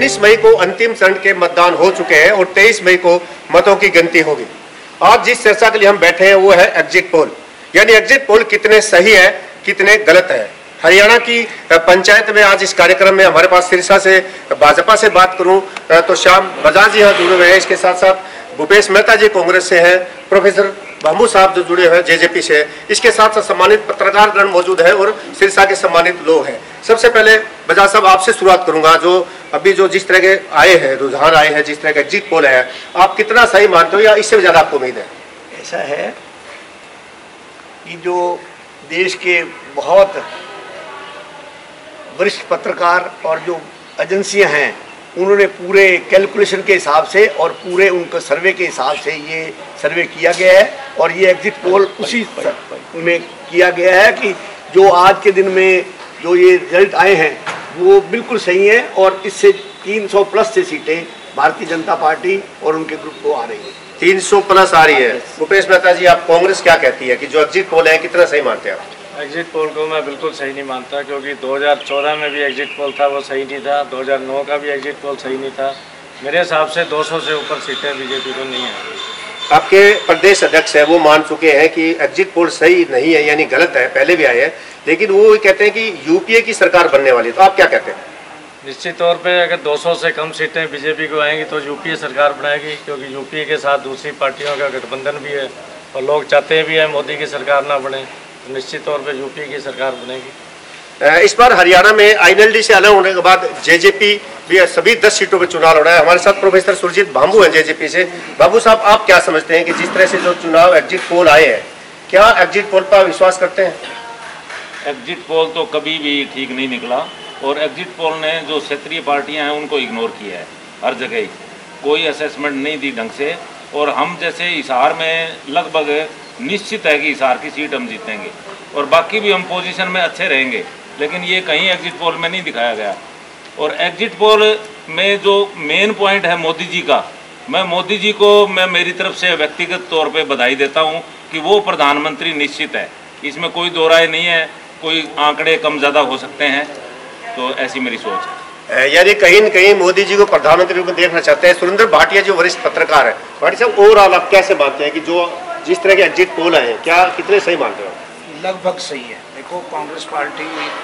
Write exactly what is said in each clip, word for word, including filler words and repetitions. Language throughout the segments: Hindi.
उन्नीस मई को अंतिम चरण के मतदान हो चुके हैं और तेईस मई को मतों की गिनती होगी। आज जिस चर्चा के लिए हम बैठे हैं वो है एग्जिट पोल, यानी एग्जिट पोल कितने सही है कितने गलत है। हरियाणा की पंचायत में आज इस कार्यक्रम में हमारे पास सिरसा से भाजपा से बात करूं तो श्याम बजाज जी यहाँ जुड़े हुए हैं, इसके साथ साथ भूपेश मेहता जी कांग्रेस से हैं, प्रोफेसर भामू साहब जो जुड़े हुए हैं जेजेपी से, इसके साथ साथ सम्मानित पत्रकारगण मौजूद है और सिरसा के सम्मानित लोग हैं। सबसे पहले बजाज साहब आपसे शुरुआत करूंगा, जो अभी जो जिस तरह के आए हैं रुझान आए हैं, जिस तरह का एग्जिट पोल है, आप कितना सही मानते हो या इससे भी ज्यादा आपको उम्मीद है? ऐसा है कि जो देश के बहुत वरिष्ठ पत्रकार और जो एजेंसियां हैं उन्होंने पूरे कैलकुलेशन के हिसाब से और पूरे उनके सर्वे के हिसाब से ये सर्वे किया गया है और ये एग्जिट पोल उसी में किया गया है कि जो आज के दिन में जो ये रिजल्ट आए हैं वो बिल्कुल सही है और इससे तीन सौ प्लस से सीटें भारतीय जनता पार्टी और उनके ग्रुप को आ रही है। तीन सौ प्लस आ रही है। भूपेश मेहता जी, आप कांग्रेस क्या कहती है कि जो एग्जिट पोल है कितना सही मानते हैं आप? एग्जिट पोल को मैं बिल्कुल सही नहीं मानता, क्योंकि दो हज़ार चौदह में भी एग्जिट पोल था वो सही नहीं था, दो हज़ार नौ का भी एग्जिट पोल सही नहीं था। मेरे हिसाब से दो सौ से ऊपर सीटें बीजेपी को नहीं है। आपके प्रदेश अध्यक्ष है वो मान चुके हैं कि एग्जिट पोल सही नहीं है यानी गलत है, पहले भी आए हैं, लेकिन वो कहते हैं कि यूपीए की सरकार बनने वाली है, तो आप क्या कहते हैं? निश्चित तौर पे अगर दो सौ से कम सीटें बीजेपी को आएंगी तो यूपीए सरकार बनाएगी, क्योंकि यूपीए के साथ दूसरी पार्टियों का गठबंधन भी है और लोग चाहते भी हैं मोदी की सरकार ना बने, तो निश्चित तौर पे यूपीए की सरकार बनेगी। इस बार हरियाणा में आईएनएलडी से अलग होने के बाद जेजेपी भी सभी दस सीटों पर चुनाव लड़ा है। हमारे साथ प्रोफेसर सुरजीत भामू है जेजेपी से। बाबू साहब, आप क्या समझते हैं कि जिस तरह से जो चुनाव एग्जिट पोल आए हैं, क्या एग्जिट पोल पर विश्वास करते हैं? एग्जिट पोल तो कभी भी ठीक नहीं निकला और एग्जिट पोल ने जो क्षेत्रीय पार्टियां हैं उनको इग्नोर किया है हर जगह ही, कोई असेसमेंट नहीं दी ढंग से। और हम जैसे हिसार में लगभग निश्चित है कि हिसार की सीट हम जीतेंगे और बाकी भी हम पोजीशन में अच्छे रहेंगे, लेकिन ये कहीं एग्जिट पोल में नहीं दिखाया गया। और एग्जिट पोल में जो मेन पॉइंट है मोदी जी का, मैं मोदी जी को मैं मेरी तरफ से व्यक्तिगत तौर पे बधाई देता हूँ कि वो प्रधानमंत्री निश्चित है, इसमें कोई दो राय नहीं है। कोई आंकड़े कम ज़्यादा हो सकते हैं, तो ऐसी मेरी सोच है। यानी कहीं न कहीं मोदी जी को प्रधानमंत्री को देखना चाहते हैं। सुरेंद्र भाटिया जो वरिष्ठ पत्रकार है, भाटिया साहब, ओवरऑल आप कैसे मानते हैं कि जो जिस तरह के एग्जिट पोल आए हैं, क्या कितने सही मानते हो? लगभग सही है। देखो, कांग्रेस पार्टी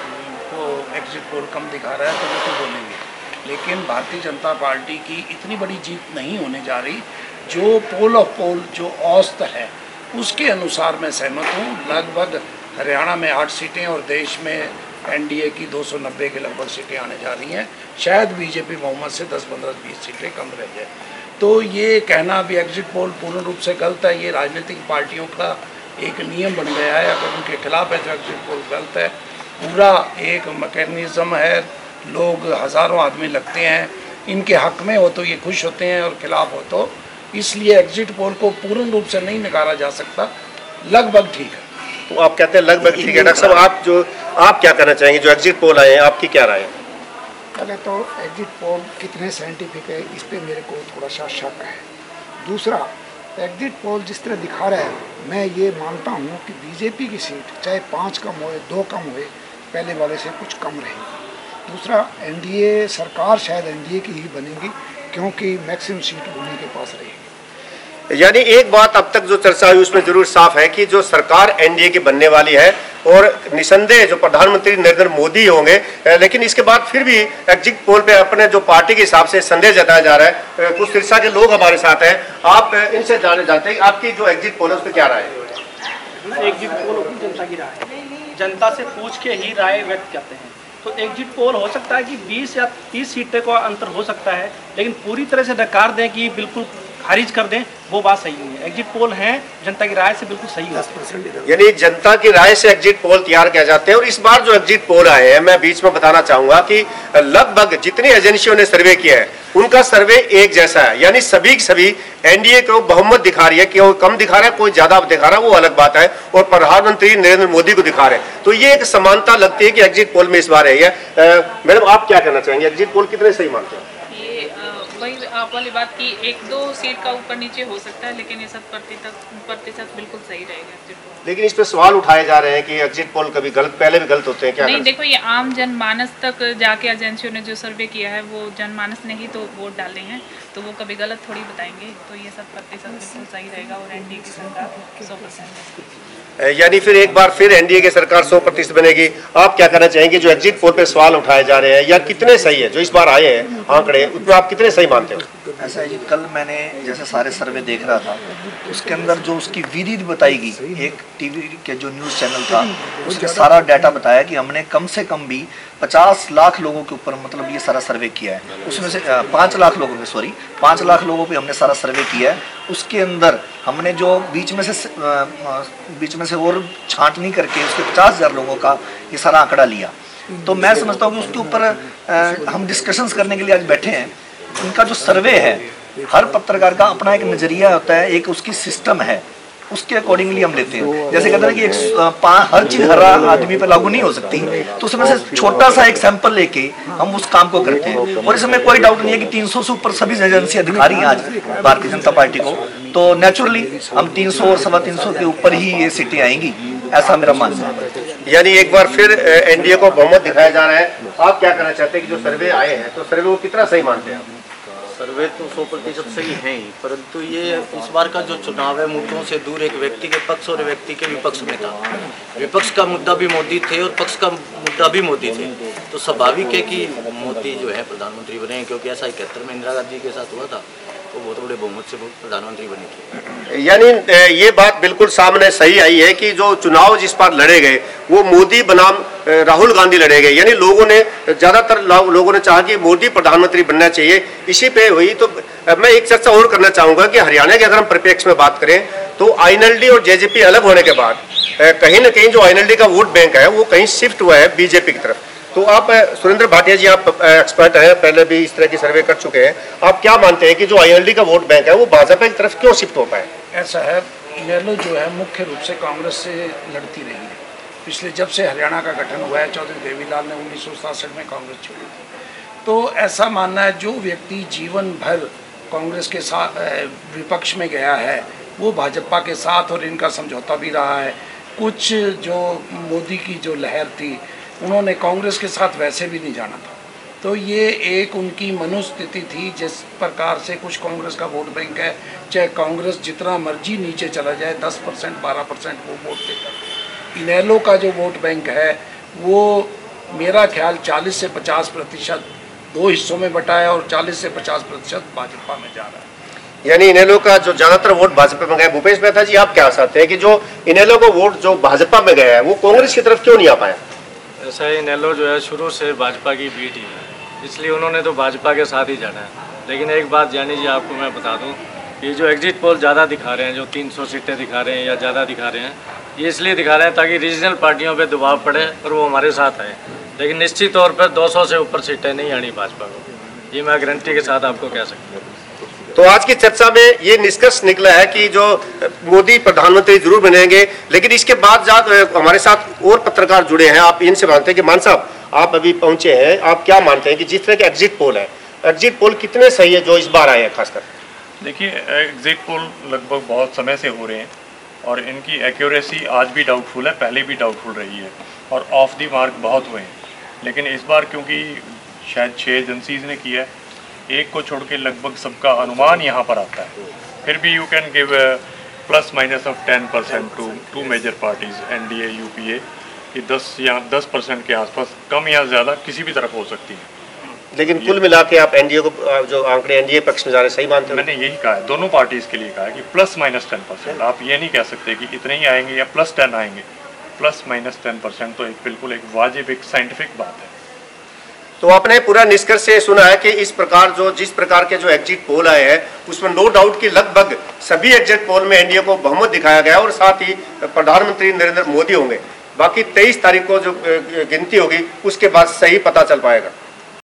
को एग्जिट पोल कम दिखा रहा है तो वो तो बोलेंगे, लेकिन भारतीय जनता पार्टी की इतनी बड़ी जीत नहीं होने जा रही। जो पोल ऑफ पोल जो औसत है उसके अनुसार मैं सहमत हूँ। लगभग हरियाणा में आठ सीटें और देश में एनडीए की दो सौ नब्बे के लगभग सीटें आने जा रही हैं। शायद बीजेपी बहुमत से दस पंद्रह बीस सीटें कम रह जाए। तो ये कहना भी एग्जिट पोल पूर्ण रूप से गलत है, ये राजनीतिक पार्टियों का एक नियम बन गया है। अगर उनके खिलाफ है तो एग्जिट पोल गलत है। पूरा एक मैकेनिज्म है, लोग हज़ारों आदमी लगते हैं, इनके हक में हो तो ये खुश होते हैं और खिलाफ हो तो, इसलिए एग्जिट पोल को पूर्ण रूप से नहीं नकारा जा सकता, लगभग ठीक है। तो आप कहते हैं लगभग ठीक है। डॉक्टर साहब, आप जो आप क्या कहना चाहेंगे, जो एग्जिट पोल आए हैं, आपकी क्या राय है? पहले तो एग्जिट पोल कितने साइंटिफिक है इस पे मेरे को थोड़ा सा शक है। दूसरा, एग्जिट पोल जिस तरह दिखा रहा है, मैं ये मानता हूँ कि बीजेपी की सीट चाहे पाँच कम होए दो कम होए, पहले वाले से कुछ कम रहेगी। दूसरा, एनडीए सरकार शायद एनडीए की ही बनेगी, क्योंकि मैक्सिमम सीट उन्हीं के पास रहेगी। यानी एक बात अब तक जो चर्चा हुई उसमें जरूर साफ है कि जो सरकार एनडीए की बनने वाली है और निसंदेह जो प्रधानमंत्री नरेंद्र मोदी होंगे, लेकिन इसके बाद फिर भी एग्जिट पोल पे अपने जो पार्टी के हिसाब से संदेह जताया जा रहा है। कुछ सिरसा के लोग हमारे साथ हैं, आप इनसे जाने जाते हैं आपकी जो एग्जिट पोल है उस पर क्या राय है? एग्जिट पोल जनता की राय है, जनता से पूछ के ही राय व्यक्त करते हैं। तो एग्जिट पोल हो सकता है कि बीस या तीस सीटें का अंतर हो सकता है, लेकिन पूरी तरह से नकार दें कि बिल्कुल खारिज कर दें, वो बात सही नहीं है। एग्जिट पोल हैं जनता की राय से बिल्कुल सही होते हैं, यानी जनता की राय से एग्जिट पोल तैयार किया जाते हैं। और इस बार जो एग्जिट पोल आए हैं, मैं बीच में बताना चाहूंगा कि लगभग जितनी एजेंसियों ने सर्वे किया है उनका सर्वे एक जैसा है, यानी सभी सभी एनडीए को बहुमत दिखा रही है। कि कम दिखा रहा है, कोई ज्यादा दिखा रहा है, वो अलग बात है, और प्रधानमंत्री नरेंद्र मोदी को दिखा रहे हैं। तो ये एक समानता लगती है कि एग्जिट पोल में इस बार है। मैडम, आप क्या कहना चाहेंगे, एग्जिट पोल कितने सही मानते हैं? ये वही आप वाली बात की एक दो सीट का ऊपर नीचे हो सकता है, लेकिन ये सब प्रतिशत प्रतिशत बिल्कुल सही रहेगा। लेकिन इस पे सवाल उठाए जा रहे हैं कि एग्जिट पोल कभी गलत, पहले भी गलत होते हैं, क्या नहीं? देखो, ये आम जनमानस तक जाके एजेंसियों ने जो सर्वे किया है वो जनमानस ने ही तो वोट डाले हैं, तो वो कभी गलत थोड़ी बताएंगे। तो ये सब प्रतिशत बिल्कुल सही रहेगा और एनडीए की सरकार सौ परसेंट, यानी फिर एक बार फिर एनडीए की सरकार सौ प्रतिशत बनेगी। आप क्या कहना चाहेंगे जो एग्जिट पोल पे सवाल उठाए जा रहे हैं, या कितने सही है जो इस बार आए हैं आंकड़े, उसमें आप कितने सही मानते हो? ऐसा है जी, कल मैंने जैसे सारे सर्वे देख रहा था, उसके अंदर जो उसकी विधि बताई गई, एक टीवी के जो न्यूज़ चैनल था उसके सारा डाटा बताया कि हमने कम से कम भी पचास लाख लोगों के ऊपर मतलब ये सारा सर्वे किया है। उसमें से पाँच लाख लोगों पे सॉरी पाँच लाख लोगों पे हमने सारा सर्वे किया है। उसके अंदर हमने जो बीच में से बीच में से और छांटनी करके उसके पचास हज़ार लोगों का ये सारा आंकड़ा लिया। तो मैं समझता हूँ कि उसके ऊपर हम डिस्कशंस करने के लिए आज बैठे हैं। उनका जो सर्वे है, हर पत्रकार का अपना एक नज़रिया होता है, एक उसकी सिस्टम है, उसके अकॉर्डिंगली हम लेते हैं। जैसे कहते हैं कि एक हर चीज़ हर आदमी पर लागू नहीं हो सकती, तो उसमें से छोटा सा एक सैंपल लेके हम उस काम को करते हैं। और इसमें कोई डाउट नहीं है कि तीन सौ से ऊपर सभी एजेंसी अधिकारी हैं आज भारतीय जनता पार्टी को, तो नेचुरली हम तीन सौ और सवा तीन सौ के ऊपर ही ये सीटें आएंगी, ऐसा मेरा मानना है। यानी एक बार फिर एनडीए को बहुमत दिखाया जा रहा है। आप क्या कहना चाहते हैं कि जो सर्वे आए हैं, तो सर्वे को कितना सही मानते हैं आप? सर्वे तो सौ प्रतिशत सही है ही, परंतु ये इस बार का जो चुनाव है मुद्दों से दूर एक व्यक्ति के पक्ष और व्यक्ति के विपक्ष में था। विपक्ष का मुद्दा भी मोदी थे और पक्ष का मुद्दा भी मोदी थे, तो स्वाभाविक है कि मोदी जो है प्रधानमंत्री बने, क्योंकि ऐसा इकहत्तर में इंदिरा गांधी के साथ हुआ था, तो बहुत बड़े बहुमत से प्रधानमंत्री बने थे। यानी ये बात बिल्कुल सामने सही आई है कि जो चुनाव जिस बार लड़े गए वो मोदी बनाम राहुल गांधी लड़े गए। यानी लोगों ने ज्यादातर लोगों ने चाहा कि मोदी प्रधानमंत्री बनना चाहिए, इसी पे हुई। तो मैं एक चर्चा और करना चाहूंगा कि हरियाणा के अगर हम परिप्रेक्ष्य में बात करें तो आईएनएलडी और जेजेपी अलग होने के बाद कहीं ना कहीं जो आईएनएलडी का वोट बैंक है वो कहीं शिफ्ट हुआ है बीजेपी की तरफ। तो आप सुरेंद्र भाटिया जी, आप एक्सपर्ट हैं, पहले भी इस तरह की सर्वे कर चुके हैं, आप क्या मानते हैं कि जो आईएनएलडी का वोट बैंक है वो भाजपा की तरफ क्यों शिफ्ट हो पाए? ऐसा है, इनेलो जो है मुख्य रूप से कांग्रेस से लड़ती रही है। पिछले जब से हरियाणा का गठन हुआ है, चौधरी देवीलाल ने उन्नीस सौ सड़सठ में कांग्रेस छोड़ी थी। तो ऐसा मानना है जो व्यक्ति जीवन भर कांग्रेस के साथ विपक्ष में गया है वो भाजपा के साथ, और इनका समझौता भी रहा है। कुछ जो मोदी की जो लहर थी उन्होंने कांग्रेस के साथ वैसे भी नहीं जाना था, तो ये एक उनकी मनोस्थिति थी। जिस प्रकार से कुछ कांग्रेस का वोट बैंक है, चाहे कांग्रेस जितना मर्जी नीचे चला जाए, दस परसेंट बारह परसेंट वो वोट देगा। इनेलो का जो वोट बैंक है वो मेरा ख्याल चालीस से पचास प्रतिशत दो हिस्सों में बटा है और चालीस से पचास प्रतिशत भाजपा में जा रहा है। यानी इनेलो का जो ज्यादातर वोट भाजपा में गया। भूपेश मेहता जी, आप क्या चाहते हैं कि जो इनेलो का वोट जो भाजपा में गया है वो कांग्रेस की तरफ क्यों नहीं आ पाया? ऐसा ही इनेलो जो है शुरू से भाजपा की बीट ही है, इसलिए उन्होंने तो भाजपा के साथ ही जाना है। लेकिन एक बात जानी जी, आपको मैं बता दूं कि जो एग्जिट पोल ज़्यादा दिखा रहे हैं, जो तीन सौ सीटें दिखा रहे हैं या ज़्यादा दिखा रहे हैं, ये इसलिए दिखा रहे हैं ताकि रीजनल पार्टियों पे दबाव पड़े और वो हमारे साथ आए। लेकिन निश्चित तौर पर दो सौ से ऊपर सीटें नहीं आनी भाजपा को, ये मैं गारंटी के साथ आपको कह सकता हूँ। तो आज की चर्चा में ये निष्कर्ष निकला है कि जो मोदी प्रधानमंत्री जरूर बनेंगे, लेकिन इसके बाद हमारे साथ और पत्रकार जुड़े हैं। आप इनसे मानते हैं कि मान साहब, आप अभी पहुंचे हैं, आप क्या मानते हैं कि जिस तरह के एग्जिट पोल है, एग्जिट पोल कितने सही है जो इस बार आए हैं? खासकर देखिए, एग्जिट पोल लगभग बहुत समय से हो रहे हैं और इनकी एक्यूरेसी आज भी डाउटफुल है, पहले भी डाउटफुल रही है और ऑफ दी मार्क बहुत हुए हैं। लेकिन इस बार क्योंकि शायद छः एजेंसीज ने किया है, एक को छोड़ के लगभग सबका अनुमान यहाँ पर आता है। फिर भी you can give plus minus of ten percent to two major parties, NDA, UPA, कि दस या दस परसेंट के आसपास, कम या ज़्यादा किसी भी तरफ हो सकती है। लेकिन कुल मिला के आप एनडीए को, जो आंकड़े एनडीए पक्ष में जा रहे, सही मानते हो? मैंने यही कहा है, दोनों पार्टीज के लिए कहा है कि प्लस माइनस टेन परसेंट। आप ये नहीं कह सकते कि इतने ही आएंगे या प्लस टेन आएंगे। प्लस माइनस टेन परसेंट तो एक बिल्कुल एक वाजिब, एक साइंटिफिक बात है। तो आपने पूरा निष्कर्ष से सुना है कि इस प्रकार जो जिस प्रकार के जो एग्जिट पोल आए हैं उसमें नो डाउट कि लगभग सभी एग्जिट पोल में एनडीए को बहुमत दिखाया गया और साथ ही प्रधानमंत्री नरेंद्र मोदी होंगे। बाकी तेईस तारीख को जो गिनती होगी उसके बाद सही पता चल पाएगा।